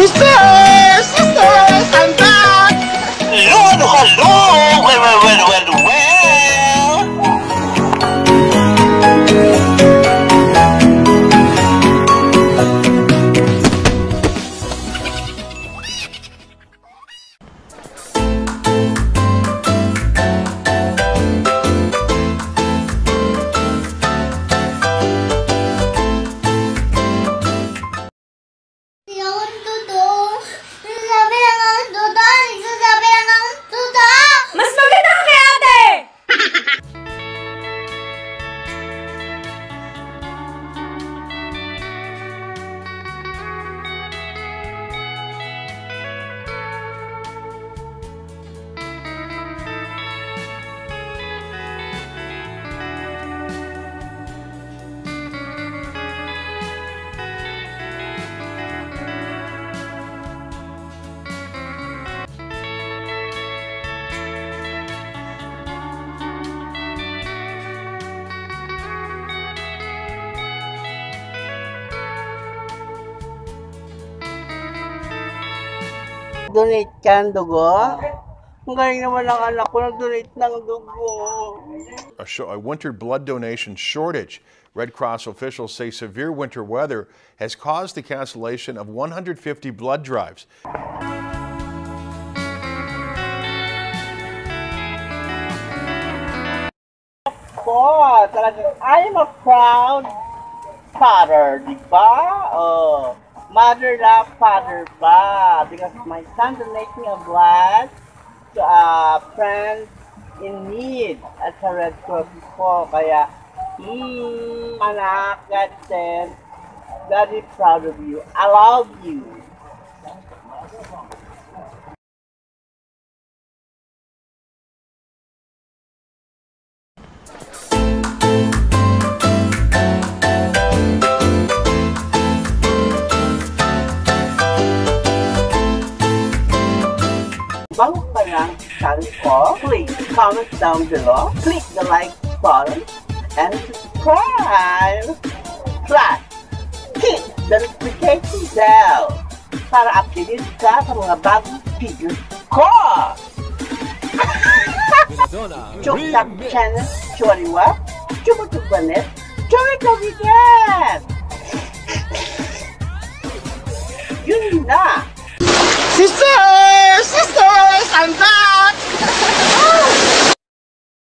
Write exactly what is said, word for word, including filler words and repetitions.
Sisters! Sisters! I'm back! Hello! Hello! Well, well, well, well, well! Donate ka ng dugo? Ang galing naman ng anak ko, nag-donate ng dugo. A, a winter blood donation shortage. Redcross officials say severe winter weather has caused the cancellation of one hundred fifty blood drives. Po, talagang I am a proud father, di ba? Oh. Mother love father ba? Because my son donating a blood to a friend in need at sa Redcross po. Kaya, hmm, anak, God said, very proud of you. I love you. Bago pa lang channel ko, please comment down below, click the like button, and subscribe. Plus, hit the notification bell para updated ka sa mga bagong videos ko. Chuktak channel, choriwa, chumutubanet, chorikawigan. Yun na. Sisters! Sisters! I'm back!